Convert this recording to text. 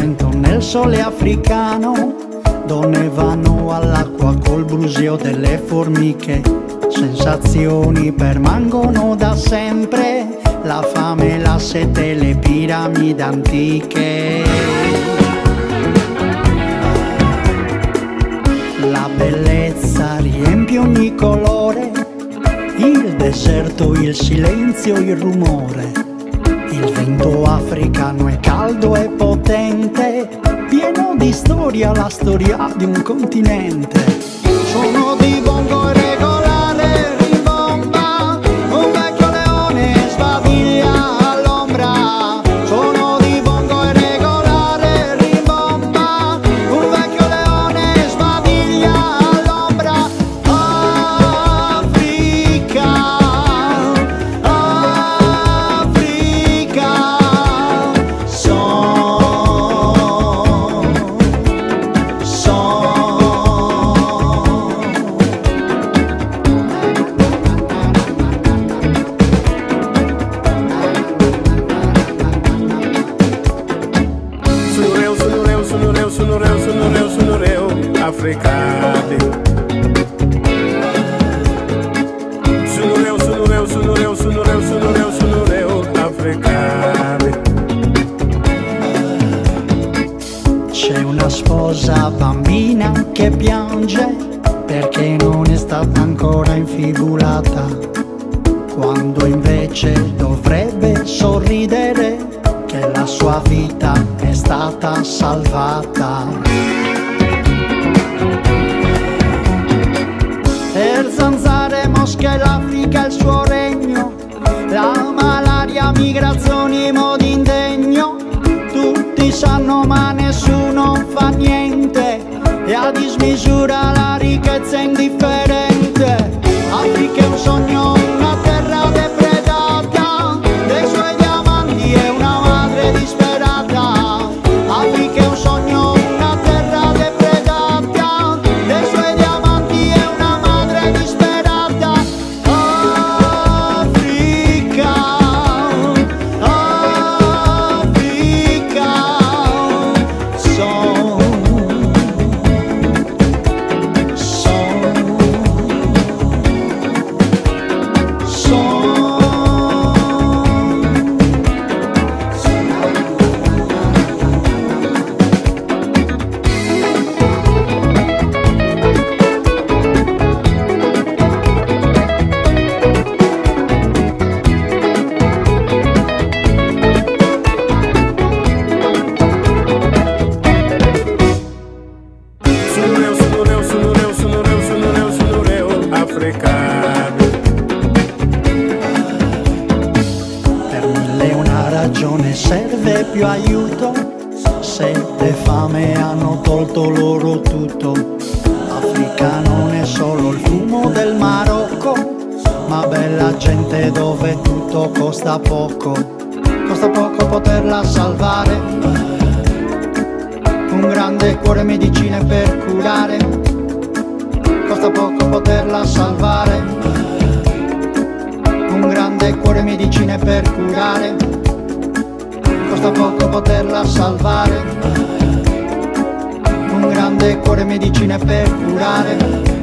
vento nel sole africano, donne vanno all'acqua col brusio delle formiche, sensazioni permangono da sempre, la fame, la sete, le piramidi antiche. La bellezza riempie ogni colore, il deserto, il silenzio, il rumore. Il vento africano è caldo e potente, pieno di storia, la storia di un continente. Suono di bongo e regolare rimbomba, un vecchio leone sbaviglia all'ombra. Suono di bongo e regolare rimbomba, un vecchio leone sbaviglia all'ombra. Africa, Africa, Africade. Sunureu, Africade. C'è una sposa bambina che piange perché non è stata ancora infibulata, quando invece dovrebbe sorridere che la sua vita è stata salvata. Per zanzare, mosche, l'Africa è il suo regno, la malaria, migrazioni, modi indegno. Tutti sanno ma nessuno fa niente, e a dismisura la ricchezza è indifferente. Africa è un sogno, una terra depredata, dei suoi diamanti è una madre disperata. Africa è un sogno, una terra depredata, dei suoi diamanti è una madre disperata. Africa, Africa, per mille una ragione serve più aiuto, sete e fame hanno tolto loro tutto. Africa non è solo il fumo del Marocco, ma bella gente dove tutto costa poco poterla salvare. Un grande cuore, medicine per curare, costa poco poterla salvare. Un grande cuore, medicine per curare, costa poco poterla salvare. Un grande cuore, medicine per curare.